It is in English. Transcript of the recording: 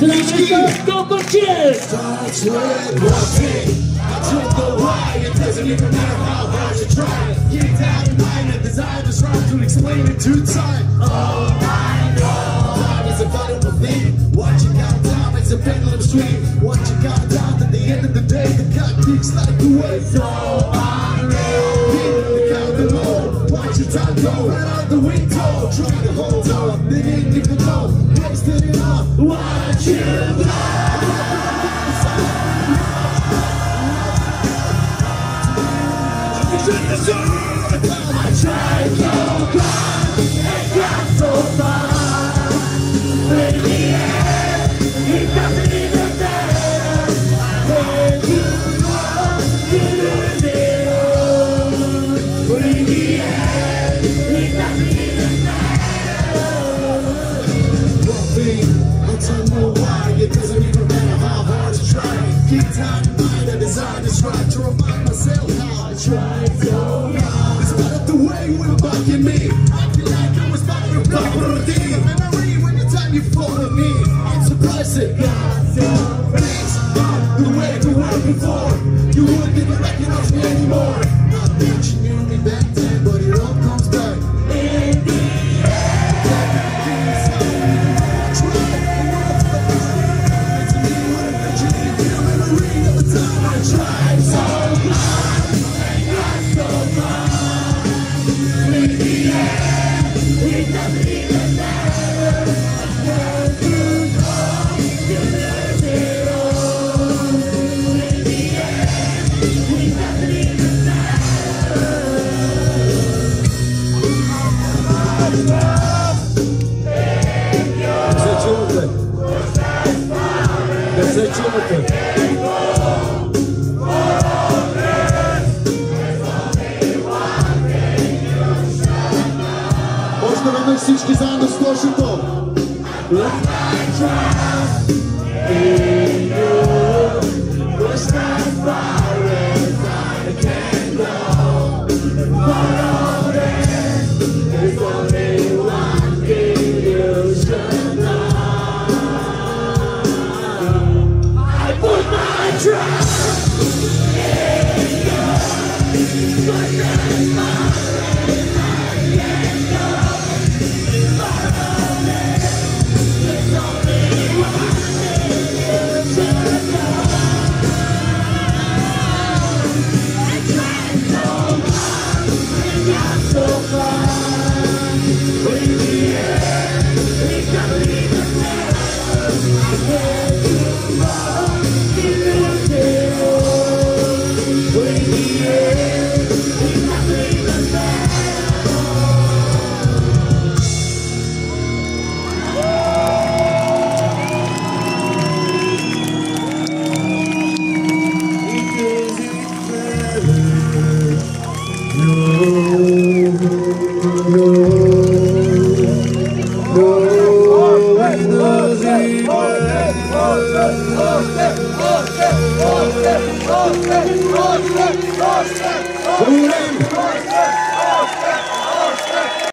Go cheers! Starts with one thing. I don't know why. It doesn't even matter how hard you try. Get out of mind and desire to try to explain it to time. Oh, I know. Time is a valuable thing. What you got down, it's a pendulum swing. What you got down, at the end of the day, the clock ticks like the way. So unreal. The count below. Watch your time go. Right out the window. Try to hold on. They didn't even know. Wasted it off. What you got. I tried so hard and got so far, but in the end, it doesn't even matter. When you lose it all, but in the end, it doesn't even matter. One thing, I don't know why, it doesn't even matter how hard you try. Keep time in mind, I desire to try to remind myself how I tried so hard. It's about the way you were bucking me. I feel like I was back your property. Memory when the time you followed me. I'm surprised it got so please. The way to work before. You wouldn't even recognize me anymore. Not that you knew me back then, but it all comes back. In the tried so hard and got so far. In the end, it doesn't even matter. When you go, you lose it all. In the end, it doesn't even matter. Možda vedno всички заедно с лошото. Okay.